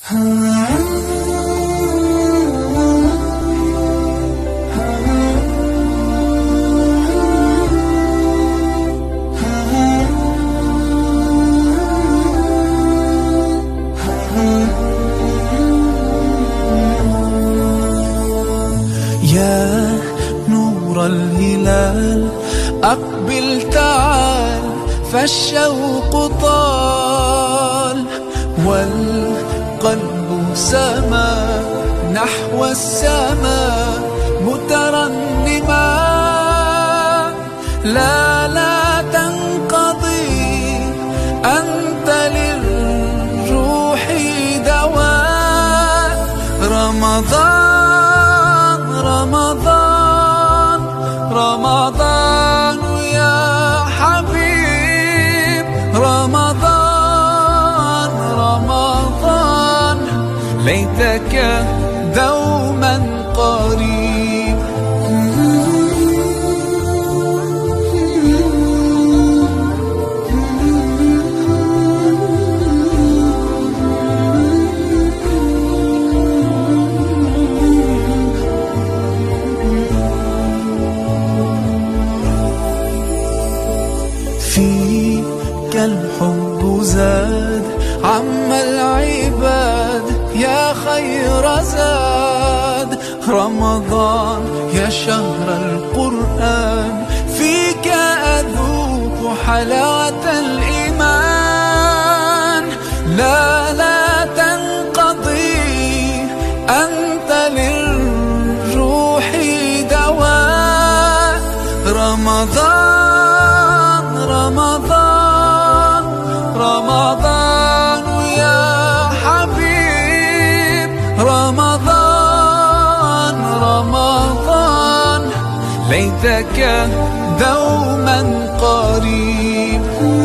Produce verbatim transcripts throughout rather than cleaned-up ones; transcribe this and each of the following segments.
يا نور الهلال أقبل تعال، فالشوق طال والقلب سما نحو السماء مترنما. لا لا تنقضي، أنت للروح دواء. رمضان رمضان رمضان يا حبيب، رمضان رمضان ليتك دوما قريب. فيك الحب زاد عم العباد، يا خير زاد. رمضان يا شهر القرآن، فيك أذوق حلاوة الإيمان. لا لا تنقضي، أنت للروح دواء. رمضان رمضان رمضان يا حبيب، رمضان رمضان ليتك دوما قريب.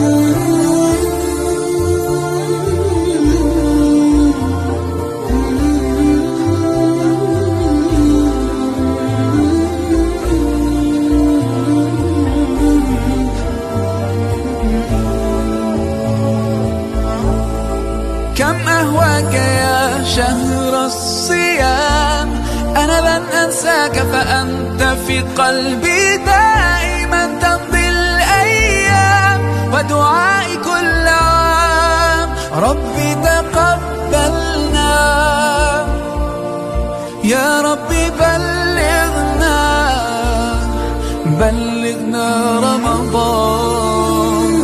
كم أهواك يا شهر الصيام، أنا لن أنساك فأنت في قلبي دائما. تمضي الأيام ودعائي كل عام، ربي تقبلنا يا ربي. بلغنا بلغنا رمضان.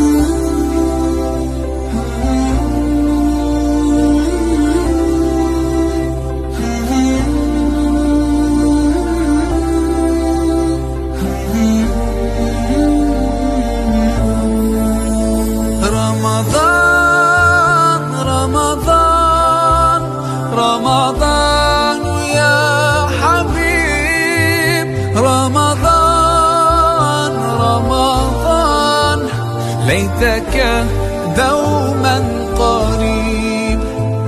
رمضان رمضان رمضان يا حبيب، رمضان رمضان ليتك دوما قريب.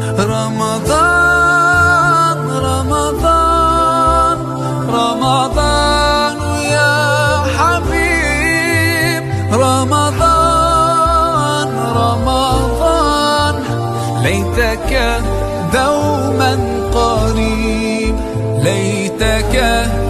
رمضان رمضان رمضان يا حبيب، رمضان رمضان ليتك دوما قريب. ليتك